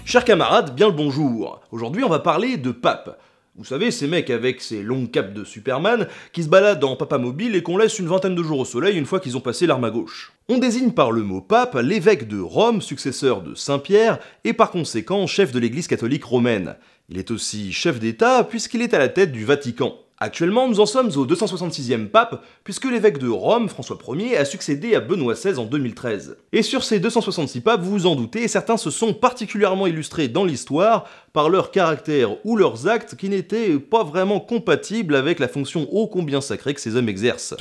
Chers camarades, bien le bonjour. Aujourd'hui on va parler de pape. Vous savez, ces mecs avec ces longues capes de Superman qui se baladent en papamobile et qu'on laisse une vingtaine de jours au soleil une fois qu'ils ont passé l'arme à gauche. On désigne par le mot pape l'évêque de Rome, successeur de Saint-Pierre, et par conséquent chef de l'église catholique romaine. Il est aussi chef d'État puisqu'il est à la tête du Vatican. Actuellement, nous en sommes au 266e pape, puisque l'évêque de Rome, François Ier, a succédé à Benoît XVI en 2013. Et sur ces 266 papes, vous vous en doutez, certains se sont particulièrement illustrés dans l'histoire par leur caractère ou leurs actes qui n'étaient pas vraiment compatibles avec la fonction ô combien sacrée que ces hommes exercent.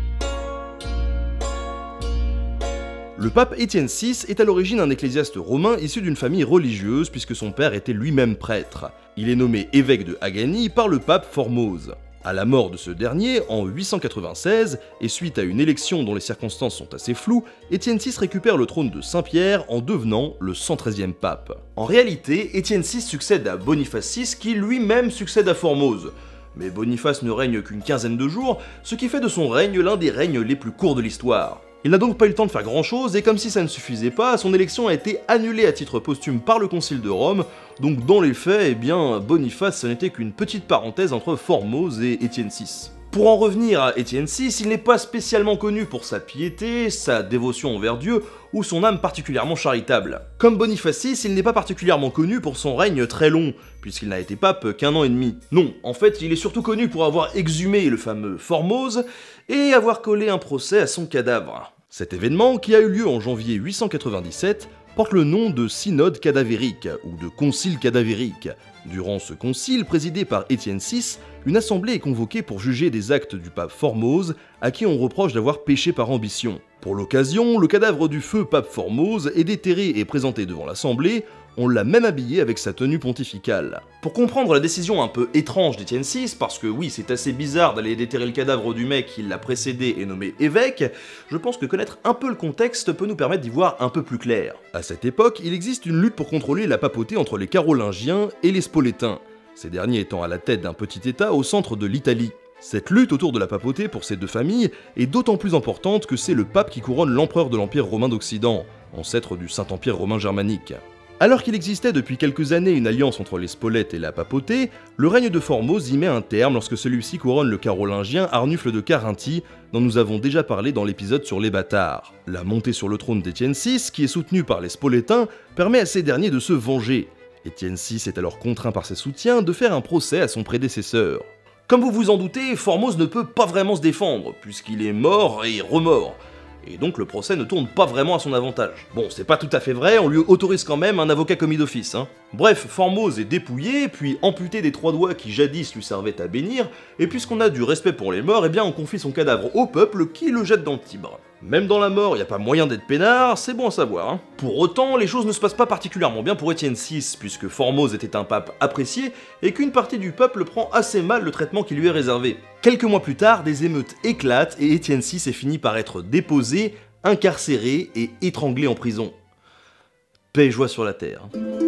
Le pape Étienne VI est à l'origine un ecclésiaste romain issu d'une famille religieuse puisque son père était lui-même prêtre. Il est nommé évêque de Agani par le pape Formose. À la mort de ce dernier, en 896, et suite à une élection dont les circonstances sont assez floues, Étienne VI récupère le trône de Saint-Pierre en devenant le 113e pape. En réalité, Étienne VI succède à Boniface VI qui lui-même succède à Formose. Mais Boniface ne règne qu'une quinzaine de jours, ce qui fait de son règne l'un des règnes les plus courts de l'histoire. Il n'a donc pas eu le temps de faire grand chose, et comme si ça ne suffisait pas, son élection a été annulée à titre posthume par le Concile de Rome, donc dans les faits, eh bien, Boniface ce n'était qu'une petite parenthèse entre Formose et Étienne VI. Pour en revenir à Étienne VI, il n'est pas spécialement connu pour sa piété, sa dévotion envers Dieu, ou son âme particulièrement charitable. Comme Boniface VI, il n'est pas particulièrement connu pour son règne très long, puisqu'il n'a été pape qu'un an et demi. Non, en fait, il est surtout connu pour avoir exhumé le fameux Formose, et avoir collé un procès à son cadavre. Cet événement, qui a eu lieu en janvier 897, porte le nom de synode cadavérique, ou de concile cadavérique. Durant ce concile, présidé par Étienne VI, une assemblée est convoquée pour juger des actes du pape Formose, à qui on reproche d'avoir péché par ambition. Pour l'occasion, le cadavre du feu pape Formose est déterré et présenté devant l'assemblée, on l'a même habillé avec sa tenue pontificale. Pour comprendre la décision un peu étrange d'Étienne VI, parce que oui, c'est assez bizarre d'aller déterrer le cadavre du mec qui l'a précédé et nommé évêque, je pense que connaître un peu le contexte peut nous permettre d'y voir un peu plus clair. À cette époque, il existe une lutte pour contrôler la papauté entre les Carolingiens et les Spolétains, ces derniers étant à la tête d'un petit état au centre de l'Italie. Cette lutte autour de la papauté pour ces deux familles est d'autant plus importante que c'est le pape qui couronne l'empereur de l'Empire romain d'Occident, ancêtre du Saint-Empire romain germanique. Alors qu'il existait depuis quelques années une alliance entre les Spolètes et la papauté, le règne de Formose y met un terme lorsque celui-ci couronne le carolingien Arnulf de Carinthie, dont nous avons déjà parlé dans l'épisode sur les bâtards. La montée sur le trône d'Étienne VI, qui est soutenue par les Spolétains, permet à ces derniers de se venger. Étienne VI est alors contraint par ses soutiens de faire un procès à son prédécesseur. Comme vous vous en doutez, Formose ne peut pas vraiment se défendre, puisqu'il est mort et remort. Et donc le procès ne tourne pas vraiment à son avantage. Bon, c'est pas tout à fait vrai, on lui autorise quand même un avocat commis d'office, hein. Bref, Formose est dépouillé, puis amputé des 3 doigts qui jadis lui servaient à bénir, et puisqu'on a du respect pour les morts, eh bien on confie son cadavre au peuple qui le jette dans le Tibre. Même dans la mort, y a pas moyen d'être peinard, c'est bon à savoir, hein. Pour autant, les choses ne se passent pas particulièrement bien pour Étienne VI, puisque Formose était un pape apprécié, et qu'une partie du peuple prend assez mal le traitement qui lui est réservé. Quelques mois plus tard, des émeutes éclatent, et Étienne VI est fini par être déposé, incarcéré et étranglé en prison. Paix et joie sur la terre.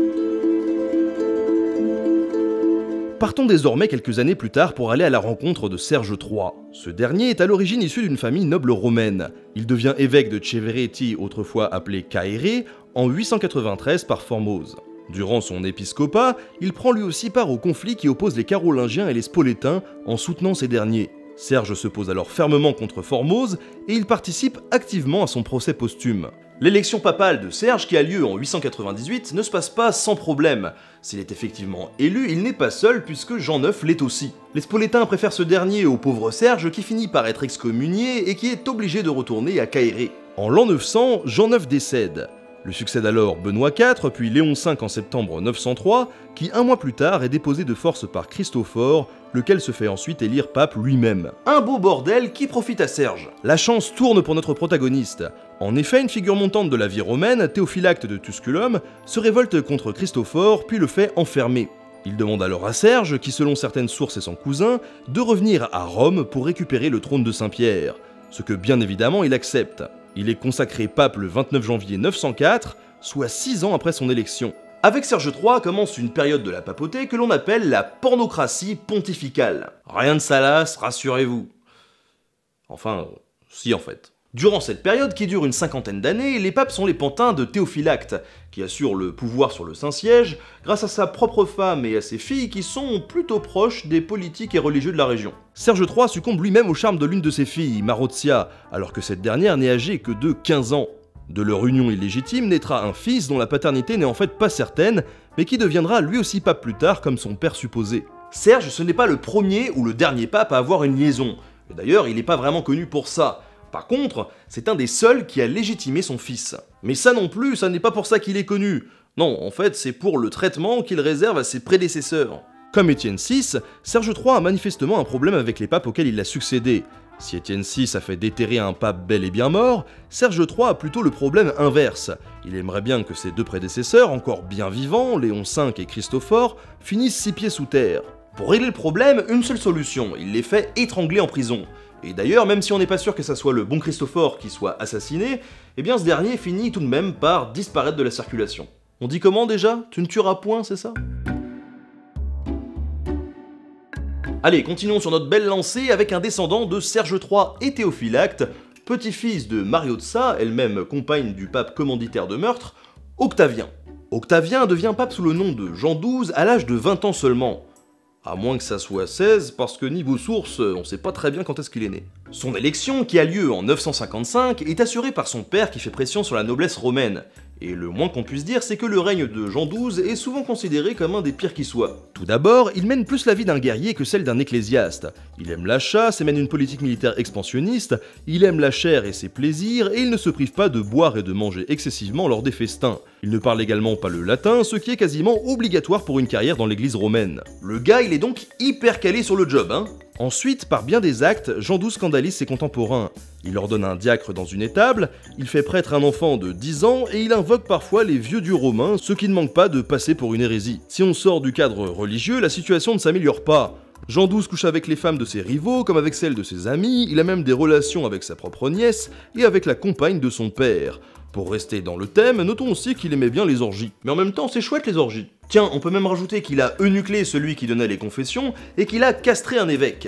Partons désormais quelques années plus tard pour aller à la rencontre de Serge III. Ce dernier est à l'origine issu d'une famille noble romaine. Il devient évêque de Cevereti, autrefois appelé Caere, en 893 par Formose. Durant son épiscopat, il prend lui aussi part au conflit qui oppose les Carolingiens et les Spolétains en soutenant ces derniers. Serge se pose alors fermement contre Formose et il participe activement à son procès posthume. L'élection papale de Serge, qui a lieu en 898, ne se passe pas sans problème. S'il est effectivement élu, il n'est pas seul puisque Jean IX l'est aussi. Les Spolétains préfèrent ce dernier au pauvre Serge qui finit par être excommunié et qui est obligé de retourner à Caere. En l'an 900, Jean IX décède. Le succède alors Benoît IV, puis Léon V en septembre 903, qui un mois plus tard est déposé de force par Christophore, lequel se fait ensuite élire pape lui-même. Un beau bordel qui profite à Serge. La chance tourne pour notre protagoniste. En effet, une figure montante de la vie romaine, Théophylacte de Tusculum, se révolte contre Christophore puis le fait enfermer. Il demande alors à Serge, qui selon certaines sources est son cousin, de revenir à Rome pour récupérer le trône de Saint-Pierre, ce que bien évidemment il accepte. Il est consacré pape le 29 janvier 904, soit 6 ans après son élection. Avec Serge III commence une période de la papauté que l'on appelle la pornocratie pontificale. Rien de salace, rassurez-vous. Enfin, si en fait. Durant cette période, qui dure une cinquantaine d'années, les papes sont les pantins de Théophylacte, qui assure le pouvoir sur le Saint-Siège, grâce à sa propre femme et à ses filles qui sont plutôt proches des politiques et religieux de la région. Serge III succombe lui-même au charme de l'une de ses filles, Marozia, alors que cette dernière n'est âgée que de 15 ans. De leur union illégitime naîtra un fils dont la paternité n'est en fait pas certaine, mais qui deviendra lui aussi pape plus tard comme son père supposé. Serge, ce n'est pas le premier ou le dernier pape à avoir une liaison, et d'ailleurs il n'est pas vraiment connu pour ça. Par contre, c'est un des seuls qui a légitimé son fils. Mais ça non plus, ça n'est pas pour ça qu'il est connu. Non, en fait, c'est pour le traitement qu'il réserve à ses prédécesseurs. Comme Étienne VI, Serge III a manifestement un problème avec les papes auxquels il a succédé. Si Étienne VI a fait déterrer un pape bel et bien mort, Serge III a plutôt le problème inverse. Il aimerait bien que ses deux prédécesseurs, encore bien vivants, Léon V et Christophore, finissent 6 pieds sous terre. Pour régler le problème, une seule solution, il les fait étrangler en prison. Et d'ailleurs, même si on n'est pas sûr que ça soit le bon Christophore qui soit assassiné, eh bien ce dernier finit tout de même par disparaître de la circulation. On dit comment déjà? Tu ne tueras point, c'est ça? Allez, continuons sur notre belle lancée avec un descendant de Serge III et Théophylacte, petit-fils de Mariotza, elle-même compagne du pape commanditaire de meurtre, Octavien. Octavien devient pape sous le nom de Jean XII à l'âge de 20 ans seulement. À moins que ça soit 16, parce que niveau source, on sait pas très bien quand est-ce qu'il est né. Son élection, qui a lieu en 955, est assurée par son père qui fait pression sur la noblesse romaine. Et le moins qu'on puisse dire, c'est que le règne de Jean XII est souvent considéré comme un des pires qui soit. Tout d'abord, il mène plus la vie d'un guerrier que celle d'un ecclésiaste. Il aime la chasse et mène une politique militaire expansionniste, il aime la chair et ses plaisirs, et il ne se prive pas de boire et de manger excessivement lors des festins. Il ne parle également pas le latin, ce qui est quasiment obligatoire pour une carrière dans l'église romaine. Le gars, il est donc hyper calé sur le job, hein. Ensuite, par bien des actes, Jean XII scandalise ses contemporains. Il ordonne un diacre dans une étable, il fait prêtre un enfant de 10 ans et il invoque parfois les vieux dieux romains, ce qui ne manque pas de passer pour une hérésie. Si on sort du cadre religieux, la situation ne s'améliore pas. Jean XII couche avec les femmes de ses rivaux comme avec celles de ses amis, il a même des relations avec sa propre nièce et avec la compagne de son père. Pour rester dans le thème, notons aussi qu'il aimait bien les orgies. Mais en même temps, c'est chouette les orgies. Tiens, on peut même rajouter qu'il a eunuclé celui qui donnait les confessions et qu'il a castré un évêque.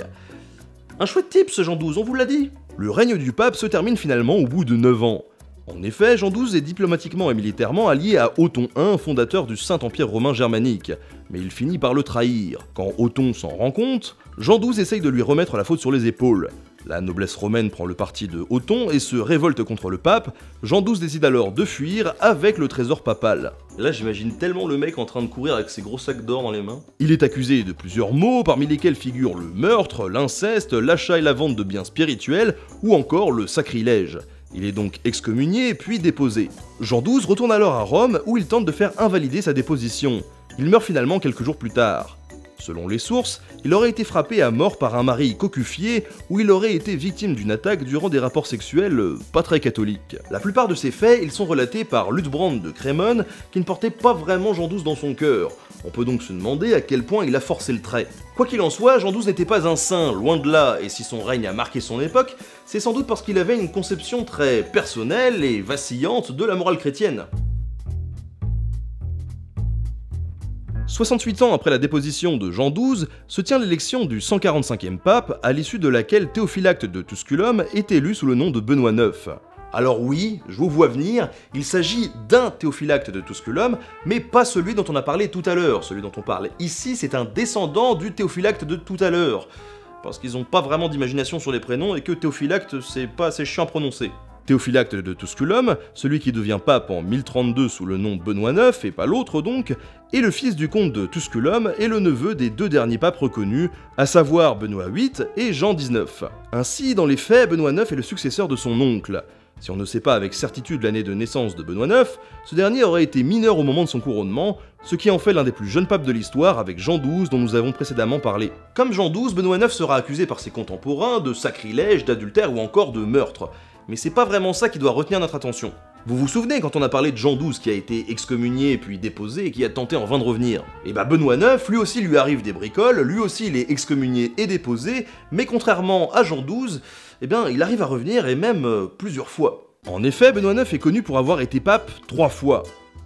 Un chouette type ce Jean XII, on vous l'a dit. Le règne du pape se termine finalement au bout de 9 ans. En effet, Jean XII est diplomatiquement et militairement allié à Othon I, fondateur du Saint-Empire romain germanique, mais il finit par le trahir. Quand Othon s'en rend compte, Jean XII essaye de lui remettre la faute sur les épaules. La noblesse romaine prend le parti de Othon et se révolte contre le pape. Jean XII décide alors de fuir avec le trésor papal. Là, j'imagine tellement le mec en train de courir avec ses gros sacs d'or dans les mains. Il est accusé de plusieurs maux, parmi lesquels figurent le meurtre, l'inceste, l'achat et la vente de biens spirituels, ou encore le sacrilège. Il est donc excommunié puis déposé. Jean XII retourne alors à Rome où il tente de faire invalider sa déposition. Il meurt finalement quelques jours plus tard. Selon les sources, il aurait été frappé à mort par un mari cocufié ou il aurait été victime d'une attaque durant des rapports sexuels pas très catholiques. La plupart de ces faits, ils sont relatés par Luthbrand de Crémone qui ne portait pas vraiment Jean XII dans son cœur. On peut donc se demander à quel point il a forcé le trait. Quoi qu'il en soit, Jean XII n'était pas un saint, loin de là, et si son règne a marqué son époque, c'est sans doute parce qu'il avait une conception très personnelle et vacillante de la morale chrétienne. 68 ans après la déposition de Jean XII, se tient l'élection du 145e pape, à l'issue de laquelle Théophylacte de Tusculum est élu sous le nom de Benoît IX. Alors oui, je vous vois venir, il s'agit d'un Théophylacte de Tusculum, mais pas celui dont on a parlé tout à l'heure. Celui dont on parle ici, c'est un descendant du Théophylacte de tout à l'heure. Parce qu'ils n'ont pas vraiment d'imagination sur les prénoms et que Théophylacte, c'est pas assez chiant à prononcer. Théophylacte de Tusculum, celui qui devient pape en 1032 sous le nom Benoît IX, et pas l'autre donc, est le fils du comte de Tusculum et le neveu des deux derniers papes reconnus, à savoir Benoît VIII et Jean XIX. Ainsi, dans les faits, Benoît IX est le successeur de son oncle. Si on ne sait pas avec certitude l'année de naissance de Benoît IX, ce dernier aurait été mineur au moment de son couronnement, ce qui en fait l'un des plus jeunes papes de l'histoire avec Jean XII dont nous avons précédemment parlé. Comme Jean XII, Benoît IX sera accusé par ses contemporains de sacrilège, d'adultère ou encore de meurtre. Mais c'est pas vraiment ça qui doit retenir notre attention. Vous vous souvenez quand on a parlé de Jean XII qui a été excommunié puis déposé et qui a tenté en vain de revenir? Et bah Benoît IX, lui aussi lui arrive des bricoles, lui aussi il est excommunié et déposé, mais contrairement à Jean XII, eh bien il arrive à revenir et même plusieurs fois. En effet, Benoît IX est connu pour avoir été pape 3 fois.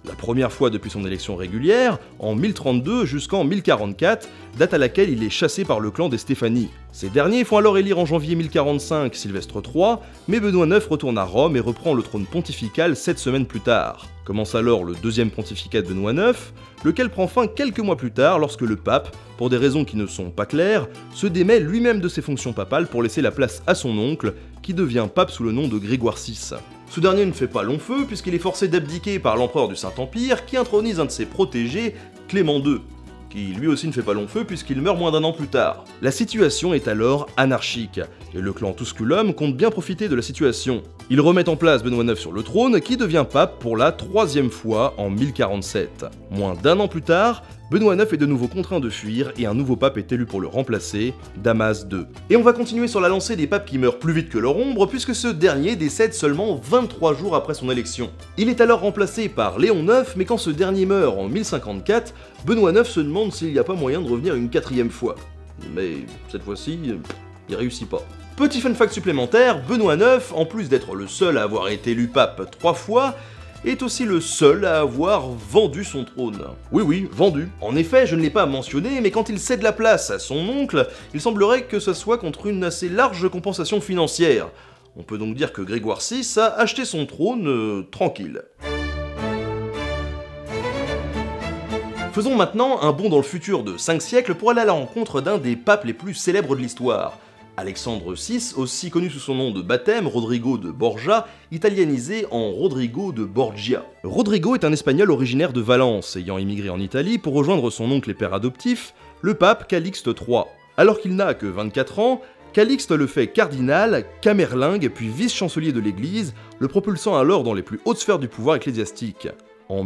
La première fois depuis son élection régulière, en 1032 jusqu'en 1044, date à laquelle il est chassé par le clan des Stéphanie. Ces derniers font alors élire en janvier 1045 Sylvestre III, mais Benoît IX retourne à Rome et reprend le trône pontifical 7 semaines plus tard. Commence alors le deuxième pontificat de Benoît IX, lequel prend fin quelques mois plus tard lorsque le pape, pour des raisons qui ne sont pas claires, se démet lui-même de ses fonctions papales pour laisser la place à son oncle, qui devient pape sous le nom de Grégoire VI. Ce dernier ne fait pas long feu puisqu'il est forcé d'abdiquer par l'empereur du Saint-Empire qui intronise un de ses protégés, Clément II, qui lui aussi ne fait pas long feu puisqu'il meurt moins d'un an plus tard. La situation est alors anarchique, et le clan Tusculum compte bien profiter de la situation. Ils remettent en place Benoît IX sur le trône, qui devient pape pour la troisième fois en 1047. Moins d'un an plus tard, Benoît IX est de nouveau contraint de fuir et un nouveau pape est élu pour le remplacer, Damas II. Et on va continuer sur la lancée des papes qui meurent plus vite que leur ombre, puisque ce dernier décède seulement 23 jours après son élection. Il est alors remplacé par Léon IX, mais quand ce dernier meurt en 1054, Benoît IX se demande s'il n'y a pas moyen de revenir une quatrième fois. Mais cette fois-ci, il réussit pas. Petit fun fact supplémentaire, Benoît IX, en plus d'être le seul à avoir été élu pape 3 fois, est aussi le seul à avoir vendu son trône. Oui, vendu. En effet, je ne l'ai pas mentionné, mais quand il cède la place à son oncle, il semblerait que ce soit contre une assez large compensation financière. On peut donc dire que Grégoire VI a acheté son trône tranquille. Faisons maintenant un bond dans le futur de 5 siècles pour aller à la rencontre d'un des papes les plus célèbres de l'histoire. Alexandre VI, aussi connu sous son nom de baptême, Rodrigo de Borja, italianisé en Rodrigo de Borgia. Rodrigo est un Espagnol originaire de Valence, ayant immigré en Italie pour rejoindre son oncle et père adoptif, le pape Calixte III. Alors qu'il n'a que 24 ans, Calixte le fait cardinal, camerlingue puis vice-chancelier de l'Église, le propulsant alors dans les plus hautes sphères du pouvoir ecclésiastique. En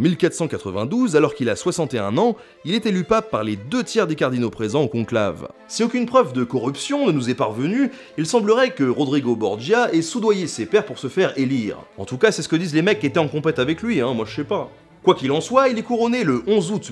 1492, alors qu'il a 61 ans, il est élu pape par les 2/3 des cardinaux présents au conclave. Si aucune preuve de corruption ne nous est parvenue, il semblerait que Rodrigo Borgia ait soudoyé ses pairs pour se faire élire. En tout cas, c'est ce que disent les mecs qui étaient en compète avec lui, moi je sais pas. Quoi qu'il en soit, il est couronné le 11 août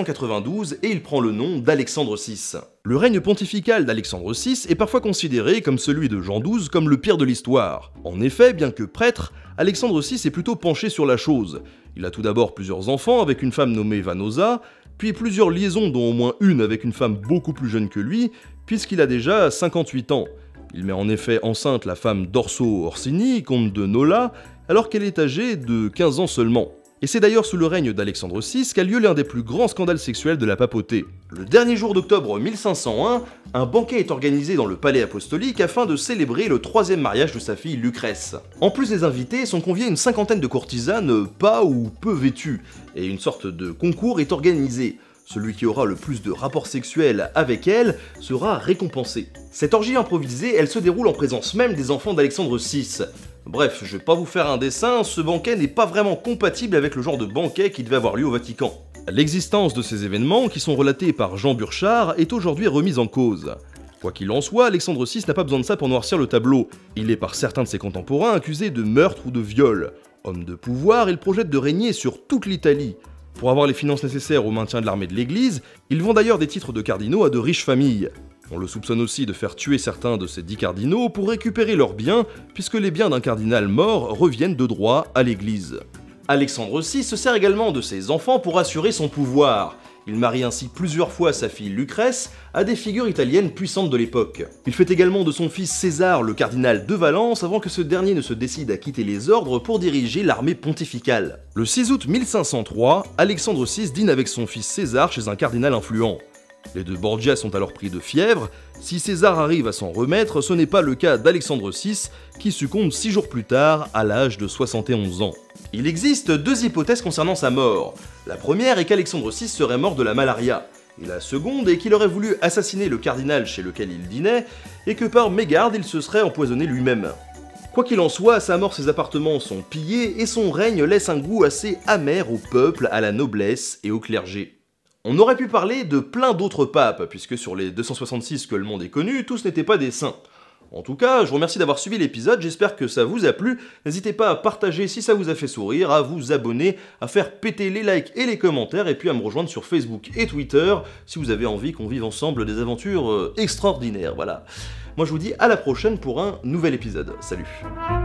1492 et il prend le nom d'Alexandre VI. Le règne pontifical d'Alexandre VI est parfois considéré, comme celui de Jean XII, comme le pire de l'histoire. En effet, bien que prêtre, Alexandre VI est plutôt penché sur la chose. Il a tout d'abord plusieurs enfants avec une femme nommée Vanosa, puis plusieurs liaisons dont au moins une avec une femme beaucoup plus jeune que lui, puisqu'il a déjà 58 ans. Il met en effet enceinte la femme d'Orso Orsini, comte de Nola, alors qu'elle est âgée de 15 ans seulement. Et c'est d'ailleurs sous le règne d'Alexandre VI qu'a lieu l'un des plus grands scandales sexuels de la papauté. Le dernier jour d'octobre 1501, un banquet est organisé dans le palais apostolique afin de célébrer le 3e mariage de sa fille Lucrèce. En plus des invités, sont conviés une cinquantaine de courtisanes pas ou peu vêtues, et une sorte de concours est organisé. Celui qui aura le plus de rapports sexuels avec elle sera récompensé. Cette orgie improvisée, elle se déroule en présence même des enfants d'Alexandre VI. Bref, je vais pas vous faire un dessin, ce banquet n'est pas vraiment compatible avec le genre de banquet qui devait avoir lieu au Vatican. L'existence de ces événements, qui sont relatés par Jean Burchard, est aujourd'hui remise en cause. Quoi qu'il en soit, Alexandre VI n'a pas besoin de ça pour noircir le tableau. Il est par certains de ses contemporains accusé de meurtre ou de viol. Homme de pouvoir, il projette de régner sur toute l'Italie. Pour avoir les finances nécessaires au maintien de l'armée de l'Église, il vend d'ailleurs des titres de cardinaux à de riches familles. On le soupçonne aussi de faire tuer certains de ces 10 cardinaux pour récupérer leurs biens, puisque les biens d'un cardinal mort reviennent de droit à l'Église. Alexandre VI se sert également de ses enfants pour assurer son pouvoir. Il marie ainsi plusieurs fois sa fille Lucrèce à des figures italiennes puissantes de l'époque. Il fait également de son fils César le cardinal de Valence avant que ce dernier ne se décide à quitter les ordres pour diriger l'armée pontificale. Le 6 août 1503, Alexandre VI dîne avec son fils César chez un cardinal influent. Les deux Borgia sont alors pris de fièvre. Si César arrive à s'en remettre, ce n'est pas le cas d'Alexandre VI, qui succombe 6 jours plus tard, à l'âge de 71 ans. Il existe 2 hypothèses concernant sa mort. La première est qu'Alexandre VI serait mort de la malaria. Et la seconde est qu'il aurait voulu assassiner le cardinal chez lequel il dînait, et que par mégarde il se serait empoisonné lui-même. Quoi qu'il en soit, à sa mort ses appartements sont pillés, et son règne laisse un goût assez amer au peuple, à la noblesse et au clergé. On aurait pu parler de plein d'autres papes, puisque sur les 266 que le monde ait connus, tous n'étaient pas des saints. En tout cas, je vous remercie d'avoir suivi l'épisode, j'espère que ça vous a plu. N'hésitez pas à partager si ça vous a fait sourire, à vous abonner, à faire péter les likes et les commentaires, et puis à me rejoindre sur Facebook et Twitter, si vous avez envie qu'on vive ensemble des aventures extraordinaires, voilà. Moi je vous dis à la prochaine pour un nouvel épisode. Salut.